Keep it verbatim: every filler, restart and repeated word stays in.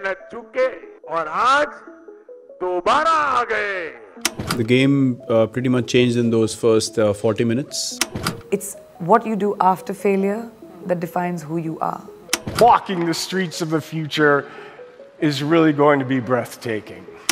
मेहनत चुके और आज दोबारा आ गए. The game uh, pretty much changed in those first uh, forty minutes. It's what you do after failure that defines who you are. Walking the streets of the future is really going to be breathtaking.